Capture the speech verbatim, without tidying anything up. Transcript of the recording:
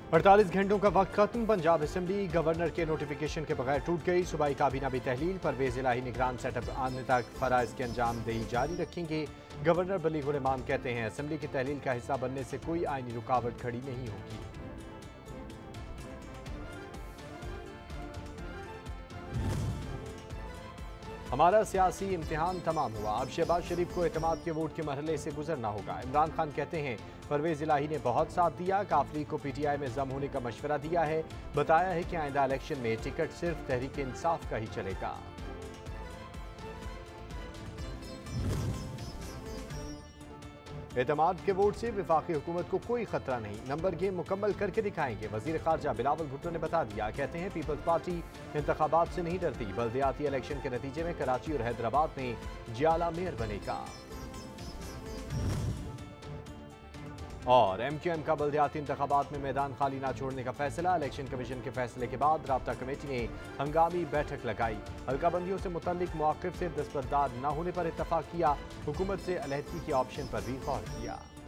अड़तालीस घंटों का वक्त खत्म। पंजाब असेंबली गवर्नर के नोटिफिकेशन के बगैर टूट गई। सूबाई काबीना भी तहलील। परवेज इलाही निगरान सेटअप आने तक फराइज की अंजामदेही जारी रखेंगे। गवर्नर बलीगुल इमाम कहते हैं असेंबली की तहलील का हिस्सा बनने से कोई आईनी रुकावट खड़ी नहीं होगी। हमारा सियासी इम्तिहान तमाम हुआ। अब शहबाज शरीफ को एतमाद के वोट के मरहले से गुजरना होगा। इमरान खान कहते हैं परवेज इलाही ने बहुत साथ दिया। काफली को पीटीआई में जम होने का मशवरा दिया है। बताया है कि आइंदा इलेक्शन में टिकट सिर्फ तहरीक इंसाफ का ही चलेगा। एतमाद के वोट से विफाकी हुकूमत को कोई खतरा नहीं। नंबर गेम मुकम्मल करके दिखाएंगे। वजीर खारजा बिलावल भुट्टो ने बता दिया। कहते हैं पीपल्स पार्टी इंतखाबात से नहीं डरती। बल्दियाती इलेक्शन के नतीजे में कराची और हैदराबाद में जियाला मेयर बनेगा। और एम क्यू एम का बल्दियाती इंतखाबात में मैदान खाली ना छोड़ने का फैसला। इलेक्शन कमीशन के फैसले के बाद राब्ता कमेटी ने हंगामी बैठक लगाई। हल्का बंदियों से मुतल्लिक मौक़िफ़ से दस्तबरदार न होने पर इत्तफाक किया। हुकूमत से अलहदगी के ऑप्शन पर भी गौर किया।